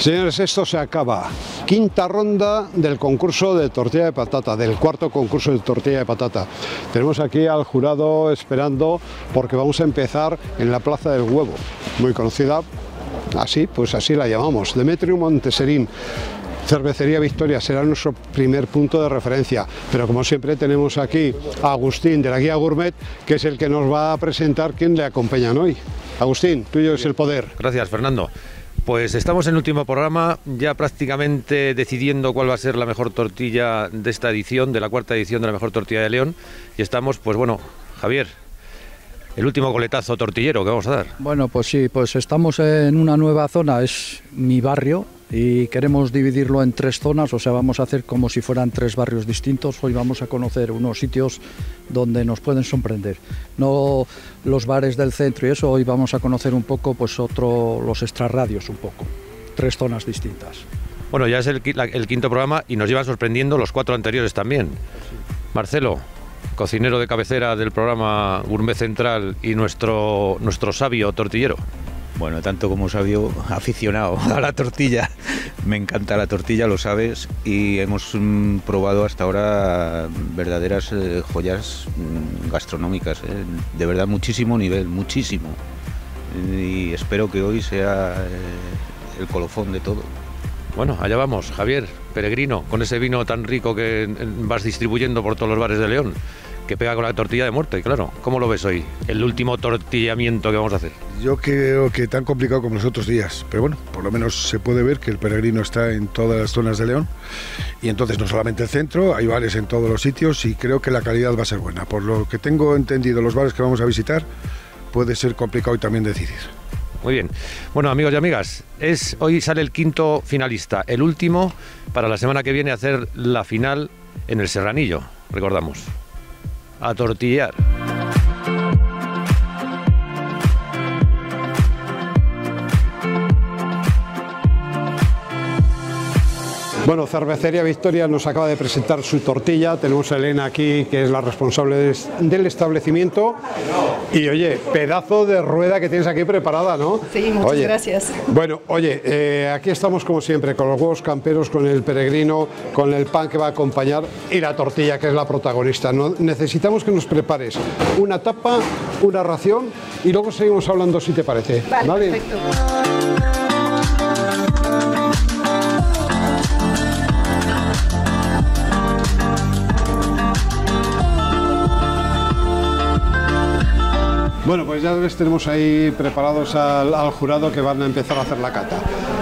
Señores, esto se acaba. Quinta ronda del concurso de tortilla de patata, del cuarto concurso de tortilla de patata. Tenemos aquí al jurado esperando porque vamos a empezar en la Plaza del Huevo, muy conocida, así, pues así la llamamos, Demetrio Monteserín. Cervecería Victoria será nuestro primer punto de referencia, pero como siempre tenemos aquí a Agustín de la Guía Gourmet, que es el que nos va a presentar quién le acompañan hoy. Agustín, tuyo es el poder. Gracias, Fernando. Pues estamos en el último programa, ya prácticamente decidiendo cuál va a ser la mejor tortilla de esta edición, de la cuarta edición de la mejor tortilla de León, y estamos, pues bueno, Javier, el último coletazo tortillero que vamos a dar. Bueno, pues sí, pues estamos en una nueva zona, es mi barrio, y queremos dividirlo en 3 zonas, o sea, vamos a hacer como si fueran 3 barrios distintos. Hoy vamos a conocer unos sitios donde nos pueden sorprender, no los bares del centro y eso. Hoy vamos a conocer un poco, pues los extrarradios un poco, 3 zonas distintas. Bueno, ya es el quinto programa y nos llevan sorprendiendo los 4 anteriores también. Marcelo, cocinero de cabecera del programa Gourmet Central y nuestro sabio tortillero. Bueno, tanto como sabio, aficionado a la tortilla. Me encanta la tortilla, lo sabes, y hemos probado hasta ahora verdaderas joyas gastronómicas, de verdad muchísimo nivel, muchísimo. Y espero que hoy sea el colofón de todo. Bueno, allá vamos, Javier, peregrino, con ese vino tan rico que vas distribuyendo por todos los bares de León, que pega con la tortilla de muerte, claro. ¿Cómo lo ves hoy, el último tortillamiento que vamos a hacer? Yo creo que tan complicado como los otros días, pero bueno, por lo menos se puede ver que el peregrino está en todas las zonas de León, y entonces no solamente el centro, hay bares en todos los sitios y creo que la calidad va a ser buena. Por lo que tengo entendido, los bares que vamos a visitar puede ser complicado y también decidir. Muy bien. Bueno, amigos y amigas, hoy sale el quinto finalista, el último para la semana que viene hacer la final en el Serranillo, recordamos. A tortillar. Bueno, Cervecería Victoria nos acaba de presentar su tortilla. Tenemos a Elena aquí, que es la responsable del establecimiento. Y oye, pedazo de rueda que tienes aquí preparada, ¿no? Sí, muchas gracias. Bueno, oye, aquí estamos como siempre, con los huevos camperos, con el peregrino, con el pan que va a acompañar y la tortilla, que es la protagonista. Necesitamos que nos prepares una tapa, una ración y luego seguimos hablando, si te parece. Vale. Perfecto. Bueno, pues ya les tenemos ahí preparados al jurado que van a empezar a hacer la cata.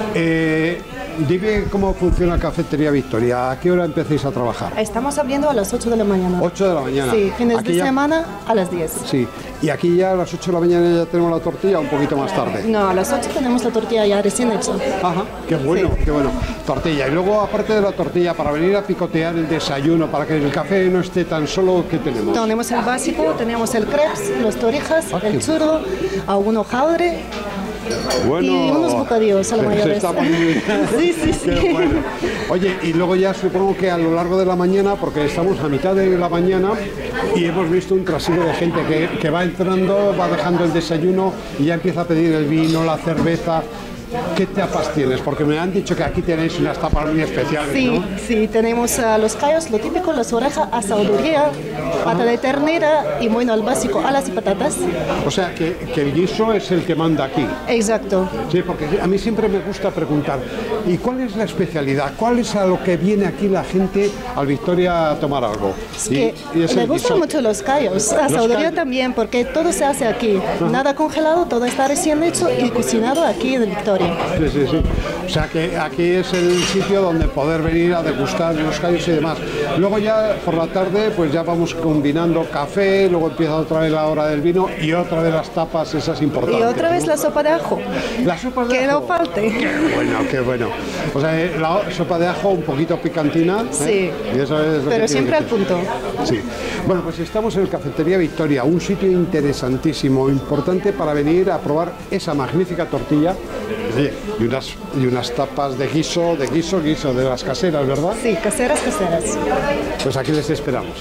Dime cómo funciona Cafetería Victoria. ¿A qué hora empecéis a trabajar? Estamos abriendo a las 8 de la mañana. 8 de la mañana. Sí, fines de semana a las 10. Sí, y aquí ya a las 8 de la mañana ya tenemos la tortilla, un poquito más tarde. No, a las 8 tenemos la tortilla ya recién hecha. Ajá, qué bueno, sí. Qué bueno. Tortilla. Y luego, aparte de la tortilla, para venir a picotear el desayuno, para que el café no esté tan solo, ¿qué tenemos? Tenemos el básico, tenemos el crepes, las torrijas, el churro, algún hojaldre. Bueno, y unos bocadillos a la mayoría. Sí, sí, sí. Qué bueno. Oye, y luego ya supongo que a lo largo de la mañana, porque estamos a mitad de la mañana y hemos visto un trasiego de gente que va entrando, va dejando el desayuno y ya empieza a pedir el vino, la cerveza. ¿Qué tapas tienes? Porque me han dicho que aquí tenéis unas tapas muy especiales, sí, ¿no? Sí, tenemos los callos, lo típico, las orejas, asaduría, pata de ternera y bueno, el básico, alas y patatas. O sea, que el guiso es el que manda aquí. Exacto. Sí, porque a mí siempre me gusta preguntar, ¿y cuál es la especialidad? ¿Cuál es a lo que viene aquí la gente al Victoria a tomar algo? Me gustan mucho los callos, asaduría también, porque todo se hace aquí. Ajá. Nada congelado, todo está recién hecho y cocinado aquí en Victoria. Sí, sí, sí. O sea que aquí es el sitio donde poder venir a degustar los callos y demás. Luego ya por la tarde pues ya vamos combinando café, luego empieza otra vez la hora del vino y otra de las tapas esas importantes. Y otra vez, ¿no? La sopa de ajo. La sopa de ajo. Que no falte. Qué bueno, qué bueno. O sea, la sopa de ajo un poquito picantina. Sí. Y eso es lo pero siempre al punto. Sí. Bueno, pues estamos en el Cafetería Victoria, un sitio interesantísimo, importante para venir a probar esa magnífica tortilla. Y unas tapas de guiso, de las caseras, ¿verdad? Sí, caseras. Pues aquí les esperamos.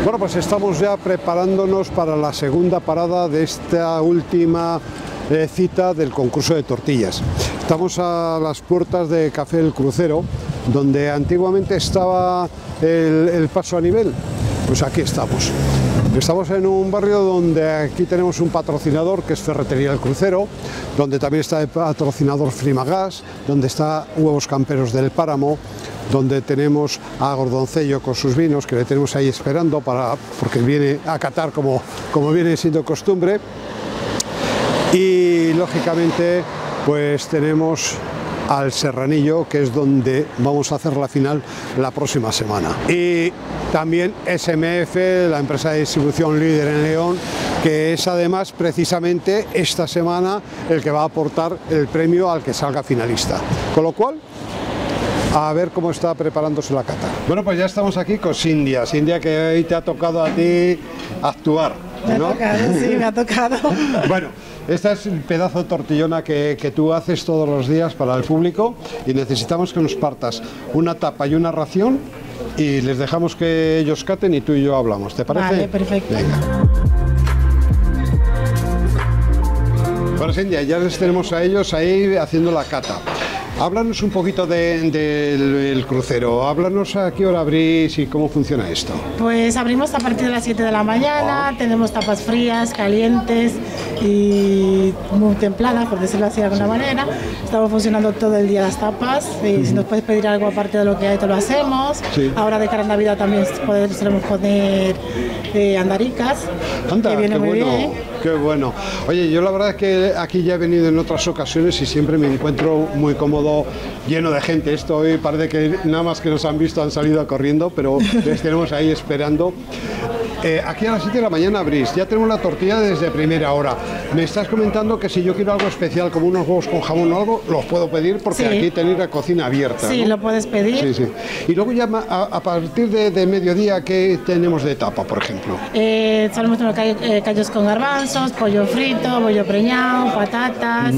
Bueno, pues estamos ya preparándonos para la segunda parada de esta última cita del concurso de tortillas. Estamos a las puertas de Café El Crucero, donde antiguamente estaba el paso a nivel. Pues aquí estamos. Estamos en un barrio donde aquí tenemos un patrocinador que es Ferretería El Crucero, donde también está el patrocinador Frimagas, donde está Huevos Camperos del Páramo, donde tenemos a Gordoncello con sus vinos, que le tenemos ahí esperando porque viene a catar como viene siendo costumbre. Y lógicamente pues tenemos al Serranillo, que es donde vamos a hacer la final la próxima semana. Y también SMF, la empresa de distribución líder en León, que es además precisamente esta semana el que va a aportar el premio al que salga finalista. Con lo cual, a ver cómo está preparándose la cata. Bueno, pues ya estamos aquí con Cindia. Cindia, que hoy te ha tocado a ti actuar, ¿no? Me ha tocado, sí, me ha tocado. Bueno, esta es el pedazo de tortillona que tú haces todos los días para el público y necesitamos que nos partas una tapa y una ración y les dejamos que ellos caten y tú y yo hablamos. ¿Te parece? Vale, perfecto. Venga. Bueno, Cindia, ya les tenemos a ellos ahí haciendo la cata. Háblanos un poquito del crucero, háblanos a qué hora abrís y cómo funciona esto. Pues abrimos a partir de las 7 de la mañana, tenemos tapas frías, calientes y muy templadas, por decirlo así de alguna manera. Estamos funcionando todo el día las tapas y si nos puedes pedir algo aparte de lo que hay, te lo hacemos. Sí. Ahora de cara a Navidad también solemos poner andaricas, que viene muy bien. Qué bueno. Oye, yo la verdad es que aquí ya he venido en otras ocasiones y siempre me encuentro muy cómodo, lleno de gente. Esto hoy parece que nada más que nos han visto han salido corriendo, pero les tenemos ahí esperando. Aquí a las 7 de la mañana abrís, ya tenemos la tortilla desde primera hora. Me estás comentando que si yo quiero algo especial, como unos huevos con jamón o algo, los puedo pedir porque aquí tenéis la cocina abierta. Sí, ¿no? Lo puedes pedir. Sí, sí. Y luego ya a partir de mediodía, ¿qué tenemos de tapa, por ejemplo? Solemos tener callos con garbanzos, pollo frito, bollo preñado, patatas,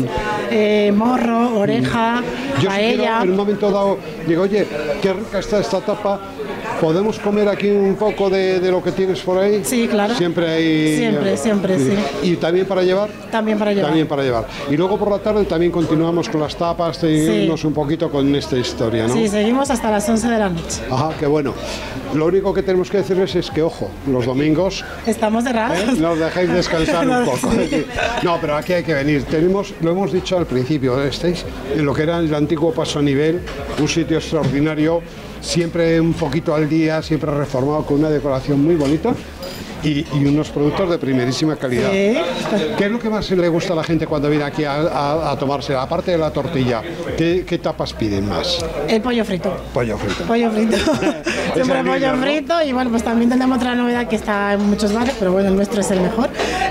morro, oreja, paella. En un momento dado digo, oye, qué rica está esta tapa. ¿Podemos comer aquí un poco de lo que tienes por ahí? Sí, claro. Siempre hay... Siempre, sí. ¿Y también para llevar? También para llevar. También para llevar. Y luego por la tarde también continuamos con las tapas, seguimos un poquito con esta historia, ¿no? Sí, seguimos hasta las 11 de la noche. Ajá, qué bueno. Lo único que tenemos que decirles es que, ojo, los domingos... Estamos cerrados. Nos dejáis descansar un poco. Sí. No, pero aquí hay que venir. Lo hemos dicho al principio, estáis en lo que era el antiguo Paso a Nivel, un sitio extraordinario, siempre un poquito al día, siempre reformado con una decoración muy bonita y unos productos de primerísima calidad. ¿Sí? ¿Qué es lo que más le gusta a la gente cuando viene aquí a tomarse? Aparte de la tortilla, ¿qué tapas piden más? El pollo frito. Pollo frito. Pollo frito. Siempre pollo frito y bueno, pues también tenemos otra novedad que está en muchos bares, pero bueno, el nuestro es el mejor.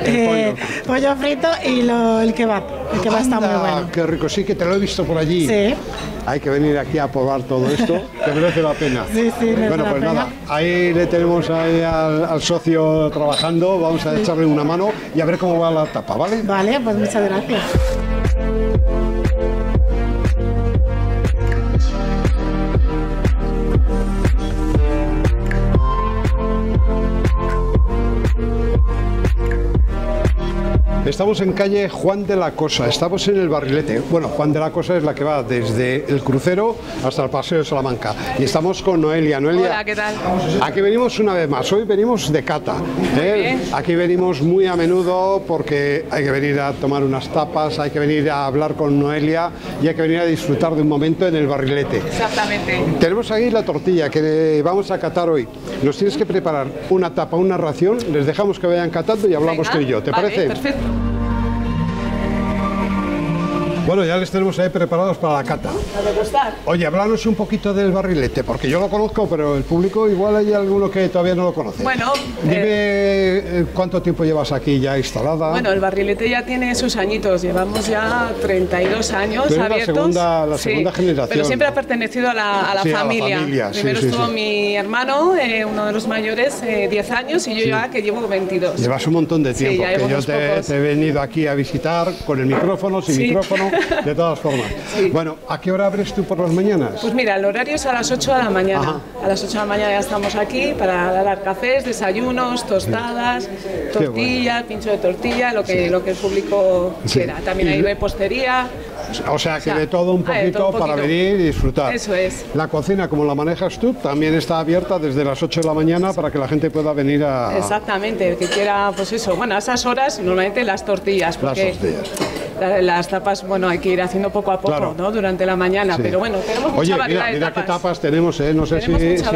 Pollo frito y el kebab. El kebab está muy bueno. Qué rico, sí que te lo he visto por allí. Sí. Hay que venir aquí a probar todo esto, que merece la pena. Sí, bueno, pues nada, ahí le tenemos ahí al socio trabajando, vamos a echarle una mano y a ver cómo va la tapa, ¿vale? Vale, pues muchas gracias. Estamos en calle Juan de la Cosa, estamos en el Barrilete. Bueno, Juan de la Cosa es la que va desde el crucero hasta el Paseo de Salamanca. Y estamos con Noelia. Noelia, hola, ¿qué tal? Aquí venimos una vez más, hoy venimos de cata. Aquí venimos muy a menudo porque hay que venir a tomar unas tapas, hay que venir a hablar con Noelia y hay que venir a disfrutar de un momento en el Barrilete. Exactamente. Tenemos ahí la tortilla que vamos a catar hoy. Nos tienes que preparar una tapa, una ración, les dejamos que vayan catando y hablamos tú y yo. ¿Te parece? Perfecto. Bueno, ya les tenemos ahí preparados para la cata. ¿Te va a gustar? Oye, háblanos un poquito del Barrilete, porque yo lo conozco, pero el público igual hay alguno que todavía no lo conoce. Bueno, dime cuánto tiempo llevas aquí ya instalada. Bueno, el Barrilete ya tiene sus añitos, llevamos ya 32 años abiertos. La segunda generación. Pero siempre ha pertenecido a la familia. Primero estuvo mi hermano, uno de los mayores, 10 años, y yo ya que llevo 22. Llevas un montón de tiempo, que yo te he venido aquí a visitar con el micrófono, sin micrófono. De todas formas. Sí. Bueno, ¿a qué hora abres tú por las mañanas? Pues mira, el horario es a las 8 de la mañana. Ajá. A las 8 de la mañana ya estamos aquí para dar cafés, desayunos, tostadas, tortilla, pincho de tortilla, lo que el público quiera. También hay repostería. O sea, que de todo un poquito para venir y disfrutar. Eso es. La cocina, como la manejas tú, también está abierta desde las 8 de la mañana para que la gente pueda venir a... Exactamente, el que quiera, pues eso. Bueno, a esas horas normalmente las tortillas, porque las tapas, bueno, hay que ir haciendo poco a poco, claro, ¿no? Durante la mañana, pero bueno, tenemos mucha variedad de tapas. Mira qué tapas tenemos, no sé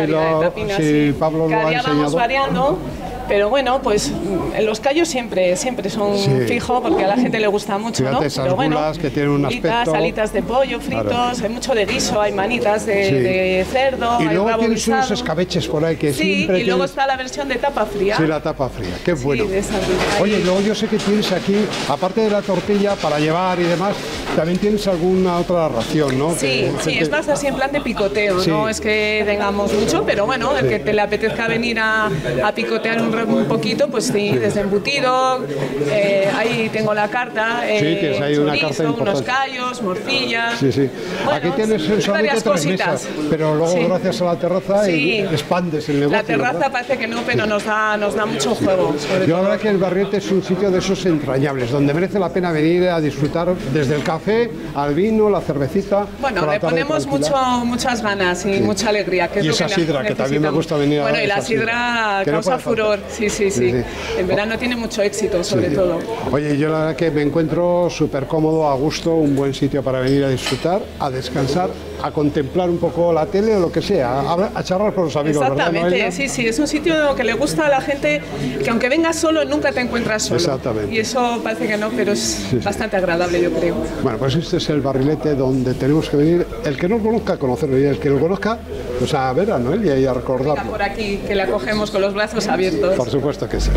si Pablo lo ha enseñado. Vamos variando. Pero bueno, pues los callos siempre son fijo porque a la gente le gusta mucho. Fíjate, ¿no? esas pero bueno, gulas que tienen un aspecto... Salitas de pollo fritos, claro, hay mucho de guiso, hay manitas de cerdo, y hay luego rabo tienes guisado, unos escabeches por ahí que siempre... y luego está la versión de tapa fría. Sí, la tapa fría, qué bueno. De Oye, luego yo sé que tienes aquí, aparte de la tortilla para llevar y demás, también tienes alguna otra ración, ¿no? Sí, es más así en plan de picoteo, no es que tengamos mucho, pero bueno, el que te le apetezca venir a picotear un poquito, pues sí, desde embutido, ahí tengo la carta, que hay una carta importante, unos callos, morcillas. Sí. Bueno, aquí tienes solamente 3 mesas, pero luego gracias a la terraza expandes el negocio. La terraza, ¿verdad? Parece que no, pero nos da mucho juego. Yo la verdad que el Barriete es un sitio de esos entrañables, donde merece la pena venir a disfrutar desde el café al vino, la cervecita. Bueno, le ponemos muchas ganas y mucha alegría. Que y esa sidra, que también me gusta venir a Bueno, y la sidra causa furor, sí. En verano tiene mucho éxito, sobre todo. Oye, yo la verdad que me encuentro súper cómodo, a gusto, un buen sitio para venir a disfrutar, a descansar, a contemplar un poco la tele o lo que sea, a charlar con los amigos. Exactamente, ¿verdad, sí, es un sitio que le gusta a la gente, que aunque vengas solo, nunca te encuentras solo. Exactamente. Y eso parece que no, pero es bastante agradable, yo creo. Bueno, pues este es el Barrilete donde tenemos que venir, el que no conozca, a conocerlo, y el que lo conozca, pues a ver a Noelia y a recordarlo. Venga por aquí, que le acogemos con los brazos abiertos. Por supuesto que sí.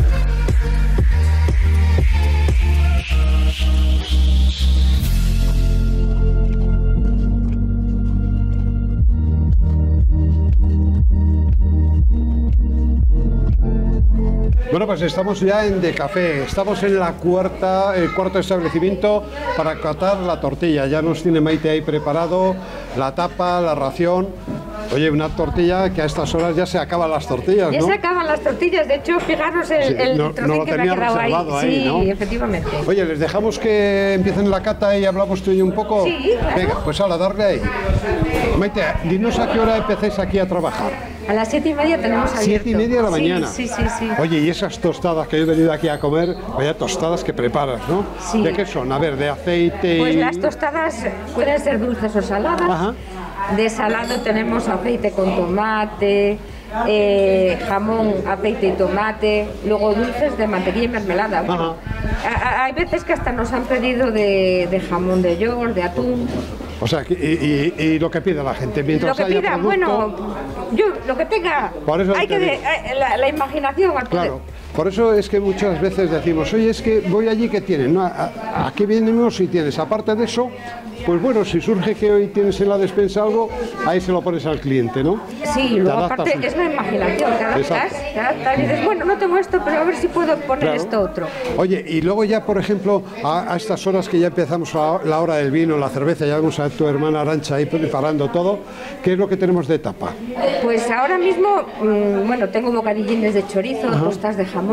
Bueno, pues estamos ya en De Café, estamos en el cuarto establecimiento para catar la tortilla. Ya nos tiene Maite ahí preparado la tapa, la ración. Oye, una tortilla que a estas horas ya se acaban las tortillas, ¿no? Ya se acaban las tortillas, de hecho, fijaros el trocín que me ha quedado ahí. Sí, ¿no? Efectivamente. Oye, ¿les dejamos que empiecen la cata y hablamos tú y yo un poco? Sí, claro. Venga, pues ahora, darle ahí. Maite, dinos a qué hora empecéis aquí a trabajar. A las 7:30 tenemos abierto. 7:30 de la mañana. Sí. Oye, y esas tostadas que he venido aquí a comer, vaya tostadas que preparas, ¿no? Sí. ¿De qué son? A ver, de aceite y... Pues las tostadas pueden ser dulces o saladas. Ajá. De salado tenemos aceite con tomate, jamón, aceite y tomate, luego dulces de mantequilla y mermelada. Bueno, hay veces que hasta nos han pedido de jamón de york, de atún. O sea, y lo que pide la gente mientras lo que haya pida, producto... bueno, yo lo que tenga, hay que la imaginación al poder. Claro. Por eso es que muchas veces decimos, oye, es que voy allí, ¿qué tienen? ¿No? ¿A qué venimos si tienes? Aparte de eso, pues bueno, si surge que hoy tienes en la despensa algo, ahí se lo pones al cliente, ¿no? Sí, luego aparte es la imaginación, te adaptas y dices, bueno, no tengo esto, pero a ver si puedo poner esto otro. Oye, y luego ya, por ejemplo, a estas horas que ya empezamos la hora del vino, la cerveza, ya vemos a tu hermana Arantxa ahí preparando todo, ¿qué es lo que tenemos de tapa? Pues ahora mismo, bueno, tengo bocadillines de chorizo, tostas de jamón,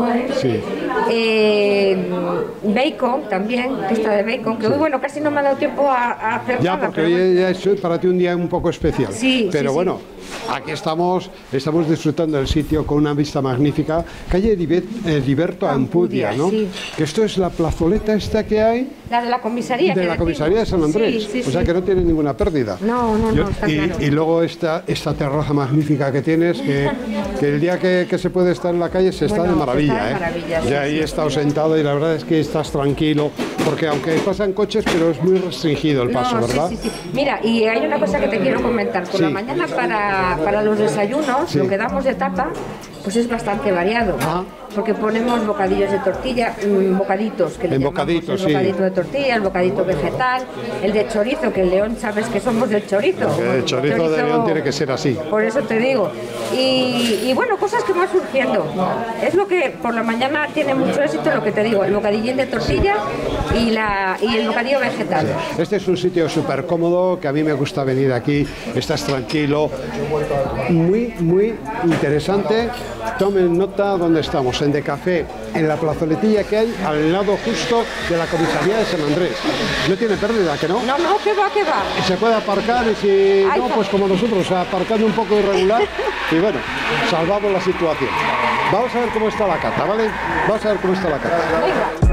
bacon también, pista de bacon, que hoy, bueno, casi no me ha dado tiempo a hacer ya, nada. Porque hoy ya es para ti un día un poco especial. Sí, pero bueno, aquí estamos disfrutando del sitio con una vista magnífica. Calle Heriberto Ampudia, ¿no? Sí. Que esto es la plazoleta esta que hay. La de la comisaría. De la comisaría de San Andrés. O sea que no tiene ninguna pérdida. No, está claro. Y luego esta terraza magnífica que tienes, que el día que se puede estar en la calle se está de maravilla. Y ahí he estado sentado y la verdad es que estás tranquilo, porque aunque pasan coches, pero es muy restringido el paso, ¿verdad? Sí. Mira, y hay una cosa que te quiero comentar. Por la mañana para los desayunos, lo que damos de tapa, pues es bastante variado. Porque ponemos bocadillos de tortilla, bocaditos, que le llamamos, el bocadito de tortilla, el bocadito vegetal, el de chorizo, que en León sabes que somos del chorizo. El chorizo de León tiene que ser así. Por eso te digo. Y bueno, cosas que van surgiendo. Es lo que por la mañana tiene mucho éxito, lo que te digo, el bocadillín de tortilla y el bocadillo vegetal. Sí. Este es un sitio súper cómodo, que a mí me gusta venir aquí, estás tranquilo, muy interesante. Tomen nota dónde estamos, en De Café, en la plazoletilla que hay al lado justo de la comisaría de San Andrés. No tiene pérdida, ¿que no? No, que va. Y se puede aparcar y si no, pues como nosotros, aparcando un poco irregular y bueno, salvamos la situación. Vamos a ver cómo está la cata, ¿vale? Vamos a ver cómo está la cata. Venga.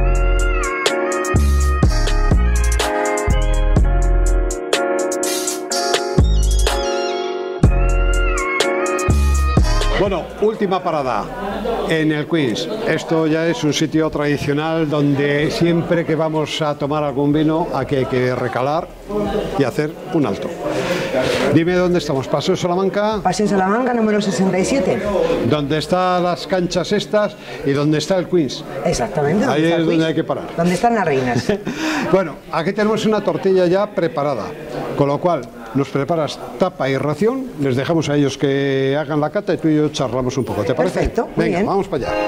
Bueno, última parada en el Queens. Esto ya es un sitio tradicional donde siempre que vamos a tomar algún vino aquí hay que recalar y hacer un alto. Dime dónde estamos. Paseo Salamanca. Paseo Salamanca número 67. Donde están las canchas estas y donde está el Queens. Exactamente. Ahí es donde hay que parar. Donde están las reinas. Bueno, aquí tenemos una tortilla ya preparada, con lo cual nos preparas tapa y ración, les dejamos a ellos que hagan la cata y tú y yo charlamos un poco, ¿te parece? Perfecto, muy Venga, bien. Vamos para allá.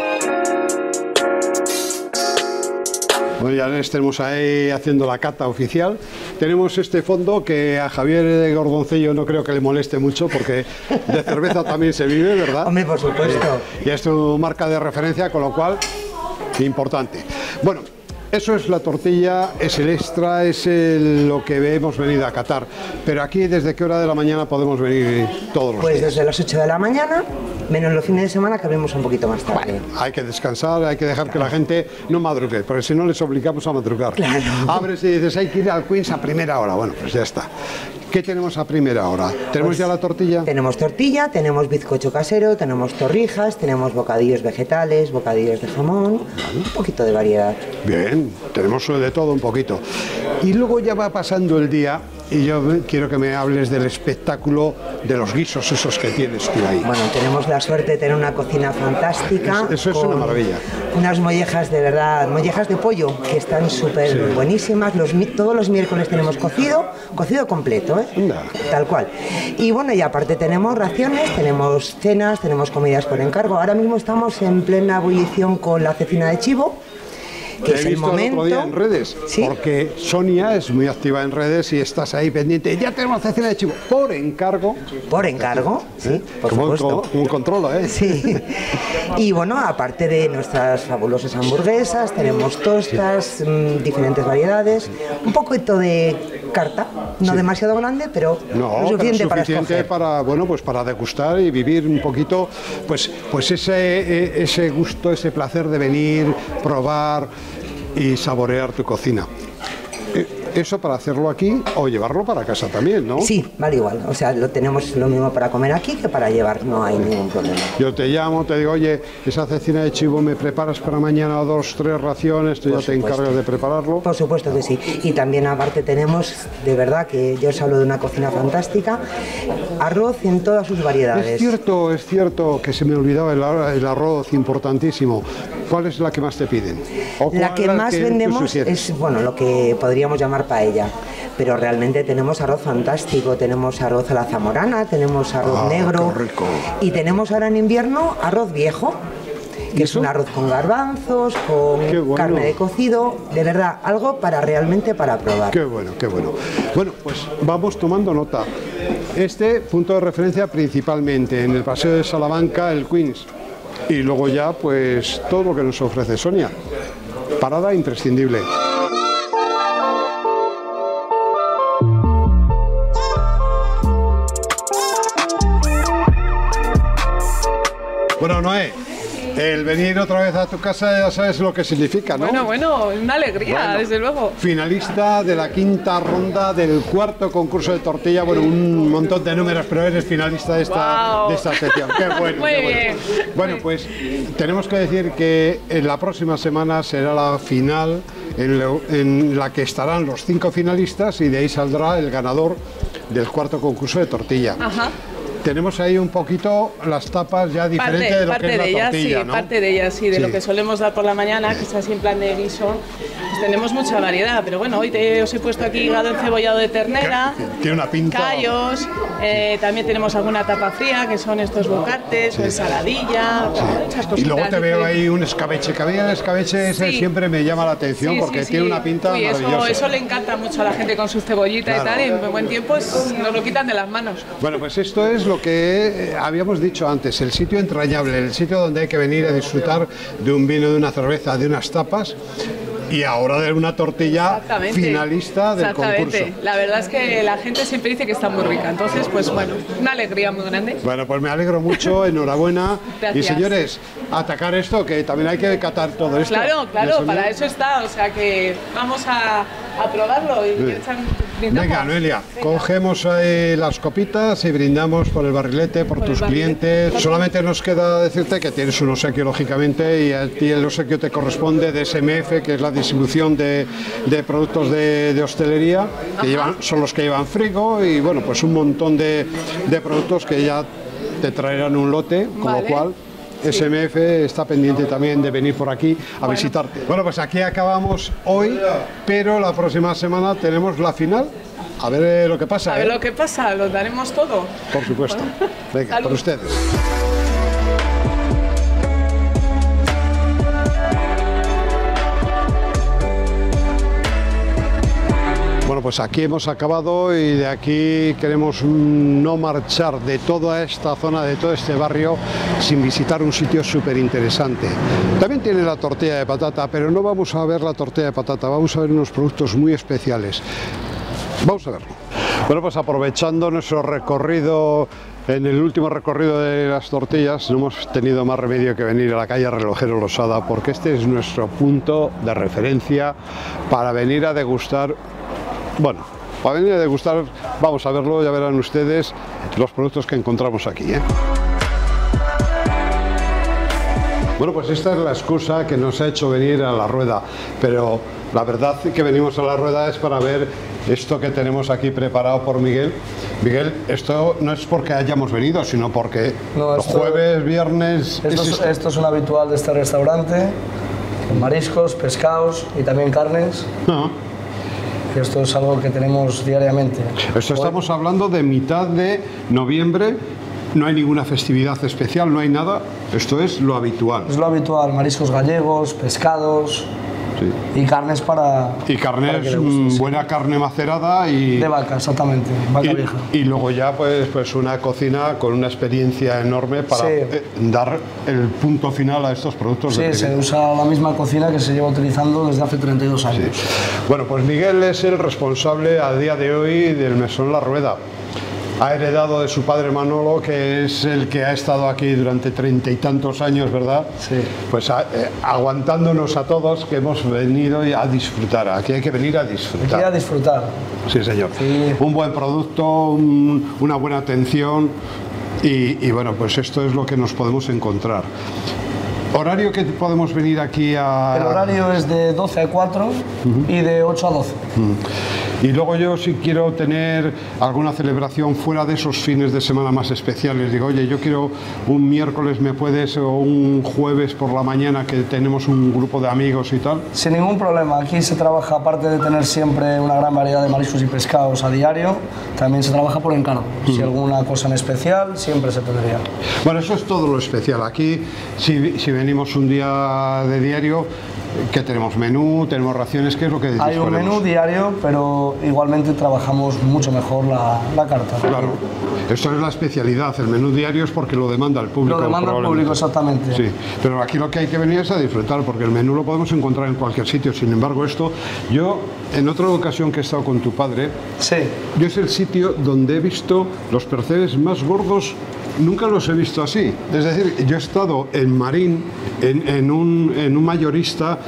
Bueno, ya les tenemos ahí haciendo la cata oficial. Tenemos este fondo que a Javier de Gordoncello no creo que le moleste mucho porque de cerveza también se vive, ¿verdad? Hombre, por supuesto. Y es tu marca de referencia, con lo cual, importante. Bueno, eso es la tortilla, es el extra, es lo que hemos venido a catar. Pero aquí, ¿desde qué hora de la mañana podemos venir todos los Pues días? desde las 8 de la mañana, menos los fines de semana que abrimos un poquito más tarde. Bueno, hay que descansar, hay que dejar que la gente no madrugue, porque si no les obligamos a madrugar. Claro. Abres y dices, hay que ir al Queens a primera hora. Bueno, pues ya está. ¿Qué tenemos a primera hora? ¿Tenemos Pues ya la tortilla? Tenemos tortilla, tenemos bizcocho casero, tenemos torrijas, tenemos bocadillos vegetales, bocadillos de jamón, un poquito de variedad. Bien, tenemos de todo un poquito. Y luego ya va pasando el día y yo quiero que me hables del espectáculo de los guisos esos que tienes tú ahí. Bueno, tenemos la suerte de tener una cocina fantástica. Eso es una maravilla. Unas mollejas de verdad, mollejas de pollo que están súper buenísimas. Todos los miércoles tenemos cocido completo, tal cual. Y bueno, y aparte tenemos raciones, tenemos cenas, tenemos comidas por encargo. Ahora mismo estamos en plena ebullición con la cecina de chivo. Que Te es he el visto momento. el otro día en redes, ¿Sí? porque Sonia es muy activa en redes y estás ahí pendiente. Ya tenemos cecina de chivo por encargo. Por encargo, sí, por supuesto. Como un controlo, ¿eh? Sí. Y bueno, aparte de nuestras fabulosas hamburguesas, tenemos tostas, diferentes variedades, un poquito de carta, no demasiado grande, pero lo suficiente, pero para suficiente escoger. para, bueno, pues para degustar y vivir un poquito, pues ese gusto, ese placer de venir, probar y saborear tu cocina. Eso para hacerlo aquí o llevarlo para casa también, ¿no? Sí, vale igual. O sea, lo tenemos lo mismo para comer aquí que para llevar, no hay ningún problema. Yo te llamo, te digo, oye, esa cecina de chivo me preparas para mañana 2, 3 raciones, tú ya te encargas de prepararlo. Por supuesto que sí. Y también aparte tenemos, de verdad, que yo os hablo de una cocina fantástica, arroz en todas sus variedades. Es cierto que se me olvidaba el arroz, importantísimo. ¿Cuál es la que más te piden? La que más vendemos es, bueno, lo que podríamos llamar paella, pero realmente tenemos arroz fantástico, tenemos arroz a la zamorana, tenemos arroz negro y tenemos ahora en invierno arroz viejo, que es un arroz con garbanzos, con carne de cocido, de verdad, algo realmente para probar. Qué bueno, qué bueno. Bueno, pues vamos tomando nota. Este punto de referencia principalmente en el Paseo de Salamanca, el Queens, y luego ya pues todo lo que nos ofrece Sonia. Parada imprescindible. Bueno, Noé, el venir otra vez a tu casa ya sabes lo que significa, ¿no? Bueno, una alegría, desde luego. Finalista de la 5ª ronda del 4º concurso de tortilla, bueno, un montón de números, pero eres finalista de esta sección. Qué bueno. Muy bien. Bueno, pues tenemos que decir que en la próxima semana será la final en la que estarán los 5 finalistas y de ahí saldrá el ganador del 4º concurso de tortilla. Ajá. Tenemos ahí un poquito las tapas ya diferentes de lo que es la tortilla, ¿no? Parte de ellas, sí, de lo que solemos dar por la mañana, que es así en plan de guiso. Pues tenemos mucha variedad, pero bueno, hoy os he puesto aquí hígado encebollado de ternera, tiene una pinta, callos, también tenemos alguna tapa fría, que son estos bocates, o ensaladilla, muchas cositas. Y luego te veo ahí un escabeche, que a mí el escabeche ese siempre me llama la atención porque tiene una pinta maravillosa. Eso le encanta mucho a la gente con su cebollita y tal, y en buen tiempo nos lo quitan de las manos. Bueno, pues esto es lo que habíamos dicho antes, el sitio entrañable, el sitio donde hay que venir a disfrutar de un vino, de una cerveza, de unas tapas. Y ahora de una tortilla finalista del concurso. La verdad es que la gente siempre dice que está muy rica, entonces pues bueno, una alegría muy grande. Bueno, pues me alegro mucho, enhorabuena. Gracias. Y señores, atacar esto, que también hay que catar todo esto. Claro, para eso está, o sea que vamos a probarlo y brindamos. Venga, Noelia, cogemos ahí las copitas y brindamos por el barrilete, por tus clientes. Solamente nos queda decirte que tienes un obsequio, lógicamente, y a ti el obsequio te corresponde de SMF, que es la distribución de productos de hostelería, que son los que llevan frigo, y bueno, pues un montón de productos que ya te traerán un lote, con lo cual SMF está pendiente también de venir por aquí a visitarte. Bueno, pues aquí acabamos hoy, pero la próxima semana tenemos la final. A ver lo que pasa. A ver lo que pasa, lo daremos todo. Por supuesto. Venga, salud. por ustedes. Bueno, pues aquí hemos acabado y de aquí queremos no marchar de toda esta zona, de todo este barrio, sin visitar un sitio súper interesante. También tiene la tortilla de patata, pero no vamos a ver la tortilla de patata, vamos a ver unos productos muy especiales. Vamos a verlo. Bueno, pues aprovechando nuestro recorrido, en el último recorrido de las tortillas, no hemos tenido más remedio que venir a la calle Relojero Losada, porque este es nuestro punto de referencia para venir a degustar. Bueno, para venir a degustar, vamos a verlo, ya verán ustedes los productos que encontramos aquí, ¿eh? Bueno, pues esta es la excusa que nos ha hecho venir a la rueda, pero la verdad que venimos a la rueda es para ver esto que tenemos aquí preparado por Miguel. Miguel, esto no es porque hayamos venido, sino porque los jueves, viernes... Esto es un habitual de este restaurante, con mariscos, pescados y también carnes. Esto es algo que tenemos diariamente. Esto estamos hablando de mitad de noviembre, no hay ninguna festividad especial, no hay nada, esto es lo habitual. Es lo habitual, mariscos gallegos, pescados y carnes para... Y carnes, buena carne macerada y... De vaca, exactamente, vaca vieja. Y luego ya pues una cocina con una experiencia enorme para dar el punto final a estos productos. Sí, se usa la misma cocina que se lleva utilizando desde hace 32 años. Sí. Bueno, pues Miguel es el responsable a día de hoy del Mesón La Rueda. Ha heredado de su padre Manolo, que es el que ha estado aquí durante 30 y tantos años, ¿verdad? Sí. Pues aguantándonos a todos, que hemos venido a disfrutar. Aquí hay que venir a disfrutar. Aquí a disfrutar. Sí, señor. Sí. Un buen producto, una buena atención y bueno, pues esto es lo que nos podemos encontrar. ¿Horario que podemos venir aquí a...? El horario es de 12 a 4 y de 8 a 12. Y luego yo, si quiero tener alguna celebración fuera de esos fines de semana más especiales, digo, oye, yo quiero un miércoles, ¿me puedes? O un jueves por la mañana, que tenemos un grupo de amigos y tal. Sin ningún problema. Aquí se trabaja, aparte de tener siempre una gran variedad de mariscos y pescados a diario, también se trabaja por encargo. Si alguna cosa en especial, siempre se tendría. Bueno, eso es todo lo especial. Aquí, si venimos un día de diario, ¿qué tenemos? Menú, tenemos raciones, ¿qué es lo que disponemos? Hay un menú diario, pero igualmente trabajamos mucho mejor la carta. Claro, esto es la especialidad, el menú diario es porque lo demanda el público. Lo demanda el público, exactamente. Sí, pero aquí lo que hay que venir es a disfrutar, porque el menú lo podemos encontrar en cualquier sitio. Sin embargo, esto, yo en otra ocasión que he estado con tu padre, yo es el sitio donde he visto los percebes más gordos. Nunca los he visto así. Es decir, yo he estado en Marín, en un mayorista,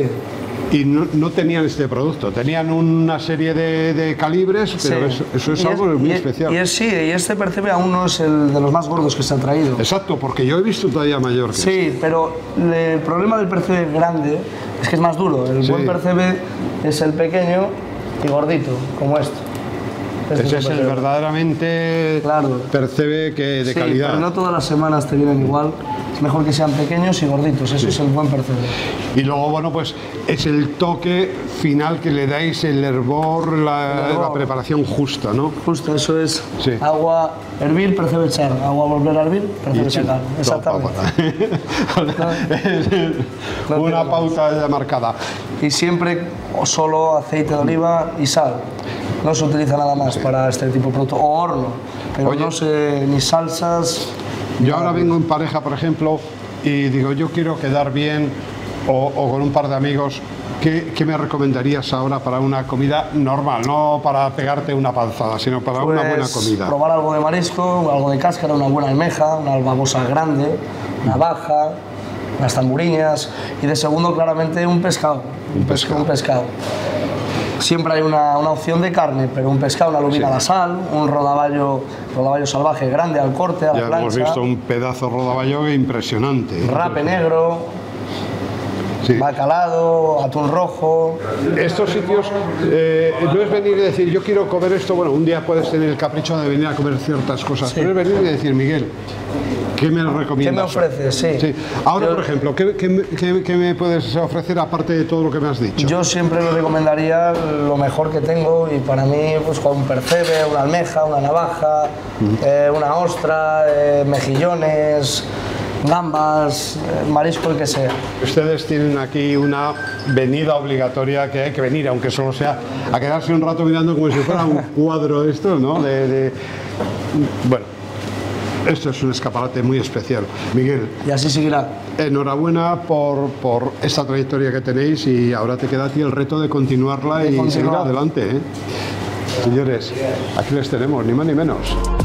y no tenían este producto. Tenían una serie de calibres, pero eso es algo muy especial. Y este percebe aún no es el de los más gordos que se ha traído. Exacto, porque yo he visto todavía mayor que Sí, pero el problema del percebe grande es que es más duro. El buen percebe es el pequeño y gordito, como esto. Ese es el verdaderamente percebe que de calidad. Pero no todas las semanas te vienen igual. Es mejor que sean pequeños y gorditos, eso es el buen percebe. Y luego, bueno, pues es el toque final que le dais, el hervor, la preparación justa, ¿no? Justo, eso es agua hervir, percebe echar, agua volver a hervir, percebe echar. Exactamente. Una pauta ya marcada. Y siempre solo aceite de oliva y sal. No se utiliza nada más para este tipo de producto, o horno, pero no sé, ni salsas. Yo ahora vengo en pareja, por ejemplo, y digo, yo quiero quedar bien, o con un par de amigos. ¿Qué me recomendarías ahora para una comida normal? No para pegarte una panzada, sino para una buena comida. Probar algo de marisco, algo de cáscara, una buena almeja, una babosa grande, una baja, unas tamburiñas, y de segundo claramente un pescado. Un pescado. Siempre hay una opción de carne, pero un pescado, una lubina a la sal, un rodaballo salvaje grande al corte, a la plancha. Ya hemos visto un pedazo de rodaballo impresionante. Rape negro, bacalao, atún rojo. Estos sitios no es venir y decir yo quiero comer esto, bueno, un día puedes tener el capricho de venir a comer ciertas cosas, pero es venir y decir, Miguel, ¿qué me recomiendas? ¿Qué me ofreces? Sí. Ahora, por ejemplo, ¿qué me puedes ofrecer aparte de todo lo que me has dicho? Yo siempre le recomendaría lo mejor que tengo, y para mí pues un percebe, una almeja, una navaja, una ostra, mejillones, gambas, marisco, el que sea. Ustedes tienen aquí una venida obligatoria, que hay que venir, aunque solo sea a quedarse un rato mirando como si fuera un cuadro esto, ¿no? Bueno, esto es un escaparate muy especial. Miguel. Y así seguirá. Enhorabuena por esta trayectoria que tenéis, y ahora te queda a ti el reto de continuarla y seguir adelante, ¿eh? Señores, aquí les tenemos, ni más ni menos.